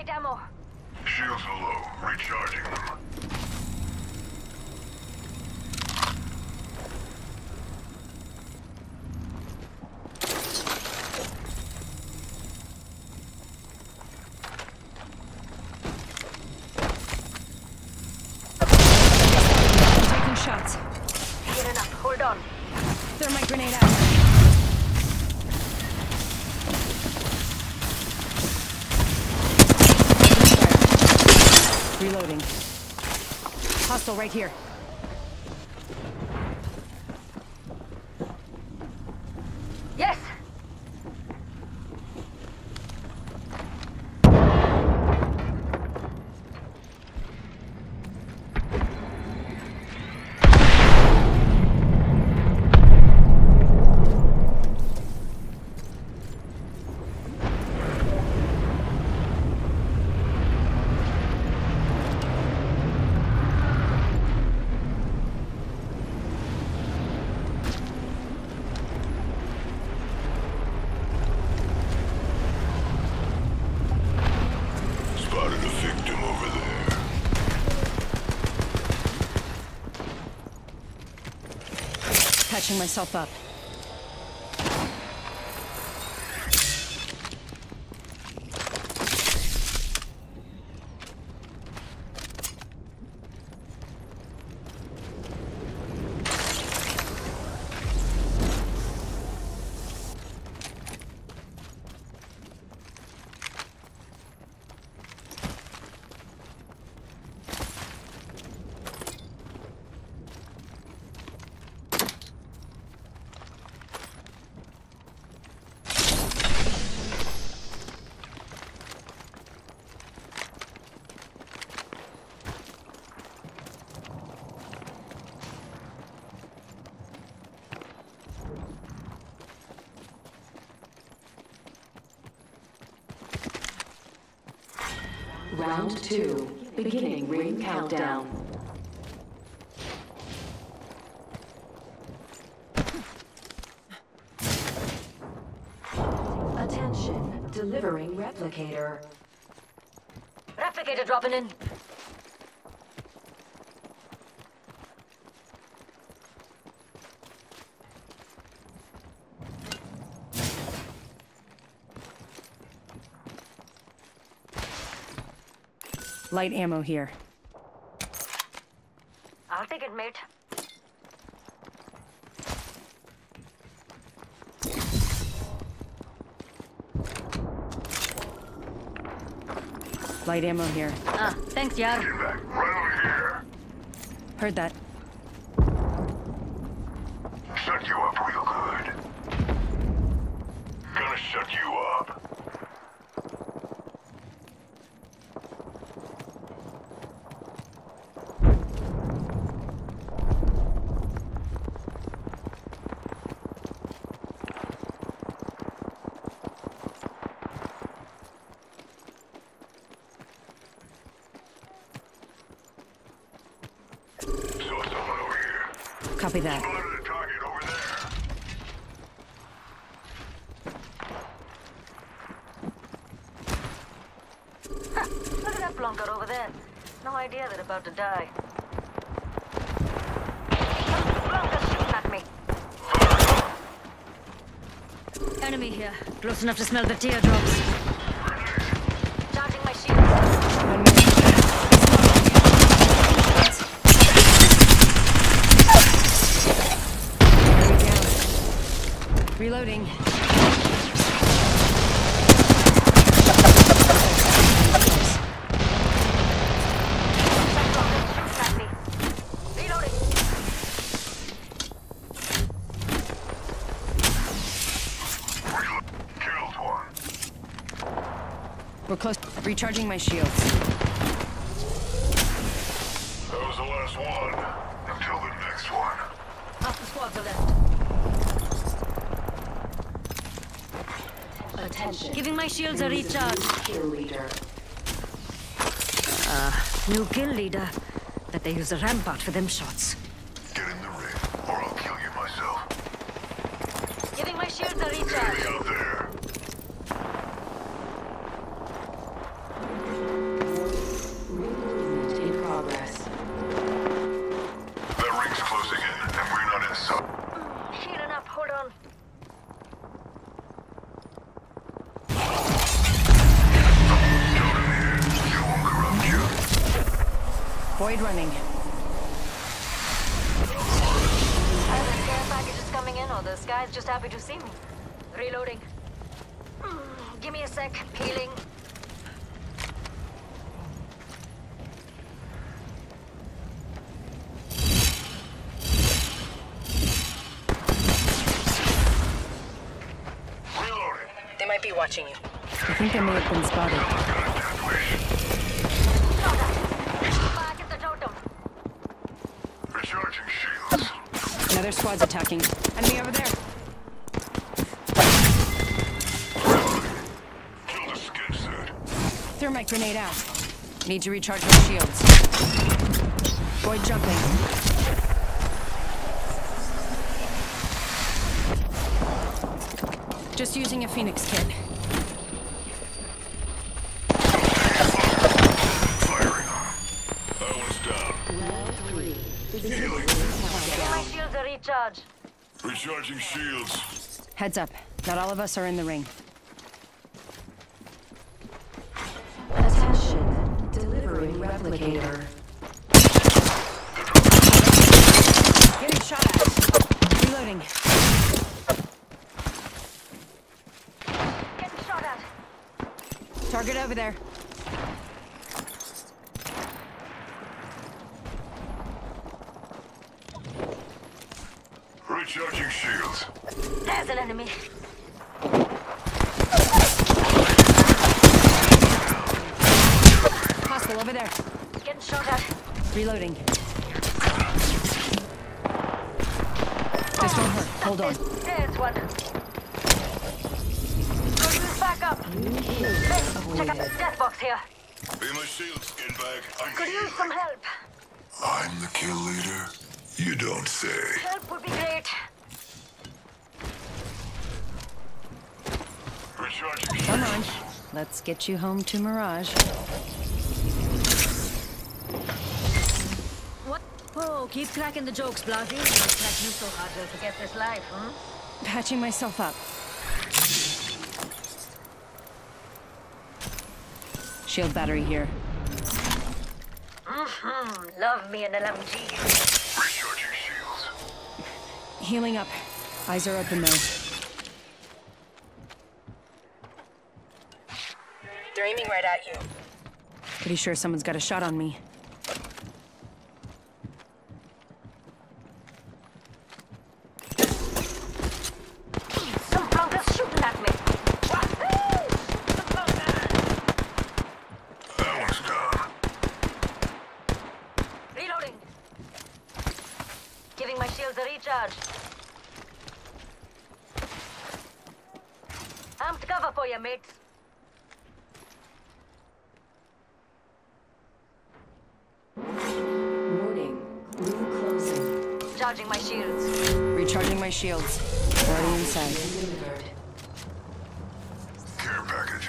light ammo. Shields are low. Recharging them. Taking shots. Get enough. Hold on. Thermite grenade out. Reloading. Hostile right here. Yes! Spotted a victim over there. Patching myself up. Round 2. Beginning ring countdown. Attention. Delivering replicator. Replicator dropping in. Light ammo here. I'll take it, mate. Light ammo here. Ah, thanks, Yar. Get back. Right over here. Heard that. Shut you up real good. Gonna shut you up. Saw someone over here. Copy that. Spotted a target over there. Ha! Look at that blunker over there. No idea they're about to die. Blunker's shooting at me. Enemy here. Close enough to smell the teardrops. Charging my shield. One minute. Reloading. Killed one. We're close. Recharging my shields. That was the last one. Until the next one. Half the squads are left. Attention. Giving my shields a recharge. Kill leader. New kill leader. Bet they use the rampart for them shots. Get in the ring, or I'll kill you myself. Giving my shields a Enemy recharge. out there. Boyd running. Either the care package is coming in or the guy's just happy to see me. Reloading. Give me a sec. Healing. Reloading. They might be watching you. I think they may have been spotted. Back at the totem. Recharging shields. Another squad's attacking. Enemy over there. Kill the skin suit. Thermite grenade out. Need to recharge my shields. Boyd jumping. Just using a Phoenix kit. Firing on him. That one's down. Healing. Give my shields a recharge. Recharging shields. Heads up. Not all of us are in the ring. Attention. Delivering replicator. Getting shot at. Reloading. Getting shot at. Target over there. Recharging shields. There's an enemy. Hostile over there. Getting shot at. Reloading. This won't hurt. Hold on. There's one. Go back up. Hey, check out the death box here. Be my shield, skin bag. I'm Could use some help. I'm the kill leader. You don't say. Help would be great. Recharging shields. Come on. Let's get you home to Mirage. What? Oh, keep cracking the jokes, Blasey. It's like you so hard to forget this life, huh? Patching myself up. Shield battery here. Love me an LMG. Recharging shields. Healing up. Eyes are open though. They're aiming right at you. Pretty sure someone's got a shot on me. Some blonkers shooting at me. That one's down. Reloading. Giving my shields a recharge. Amped cover for you, mates. Warning. Room closing. Charging my shields. Recharging my shields. Already inside. Delivered. Care package.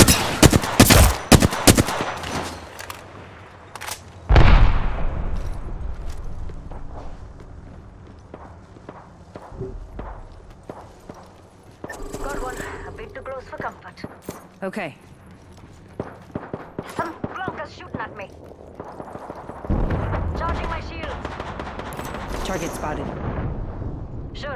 Got one. A bit too close for comfort. Okay. Some blonkers shooting at me. Charging my shields. Target spotted. Sure.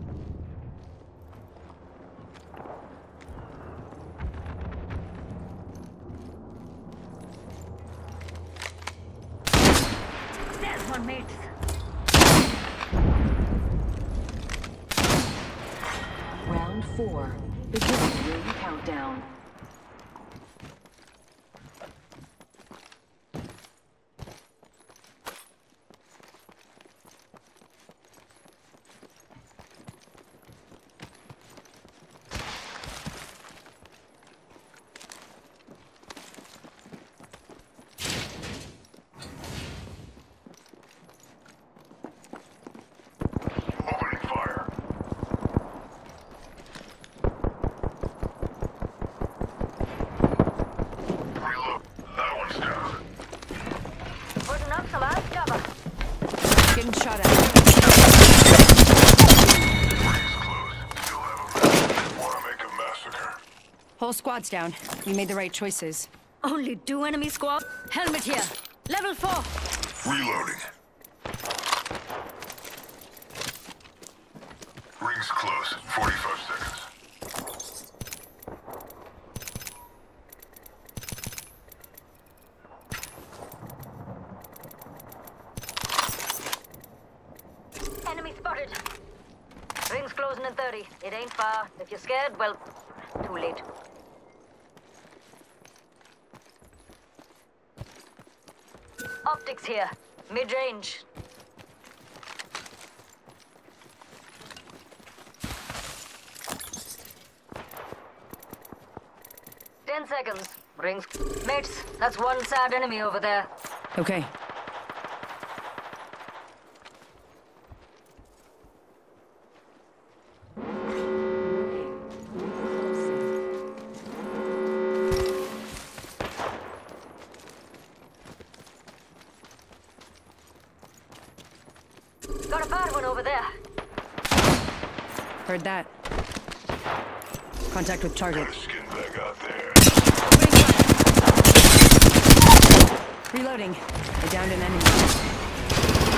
There's one, mate. Round 4. Beginning ring countdown. Opening fire. Reload. That one's down. Putting up some ass cover. Getting shot at. Ring's closed. Still have 'em. Wanna make a massacre? Whole squad's down. We made the right choices. Only 2 enemy squad. Helmet here. Level 4. Reloading. Ring's close. 45 seconds. Enemy spotted. Ring's closing in 30. It ain't far. If you're scared, well, too late. Optics here. Mid-range. Ten seconds. Rings. Mates, that's one sad enemy over there. Okay. Got a bad one over there. Heard that. Contact with target. Got a skin bag out there. Reloading. I downed an enemy.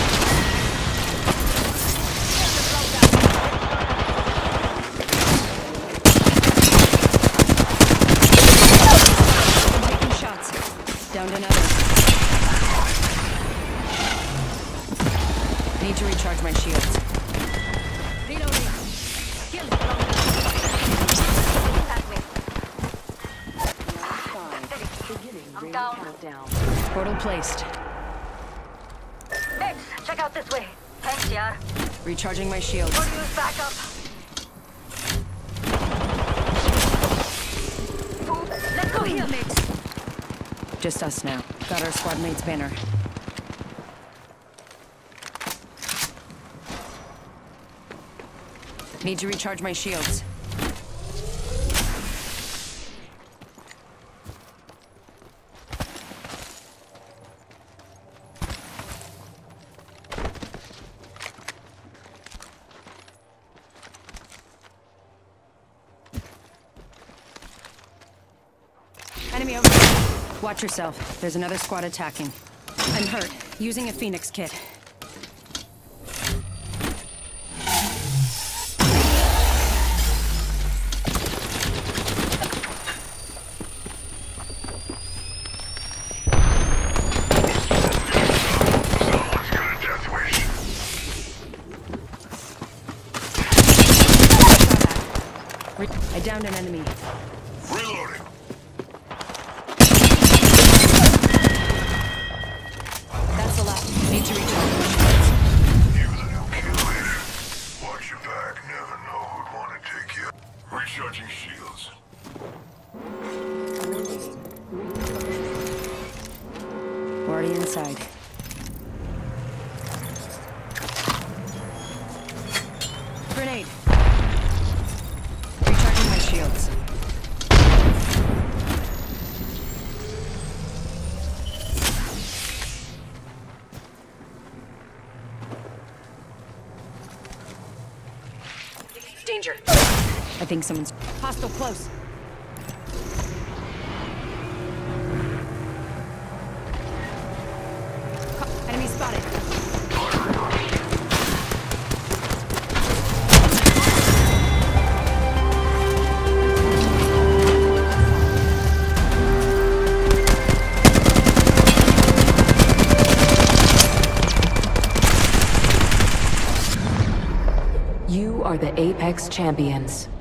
Taking shots. Downed another. Need to recharge my shields. Reloading. Kill. At me. Beginning I'm ring down. countdown. Portal placed. Mates, check out this way. Thanks, Yar. Recharging my shields. Could use backup. Ooh, let's go here, mates. Just us now. Got our squad mate's banner. Need to recharge my shields. Enemy over there. Watch yourself. There's another squad attacking. I'm hurt. Using a Phoenix kit. Someone's got a death wish. I downed an enemy. Reloading. That's the last. Need to recharge my shields. You the new kill leader. Watch your back. Never know who'd want to take you. Recharging shields. Already inside. Grenade. Recharging my shields. Danger. I think someone's hostile close. Enemy spotted. You are the Apex Champions.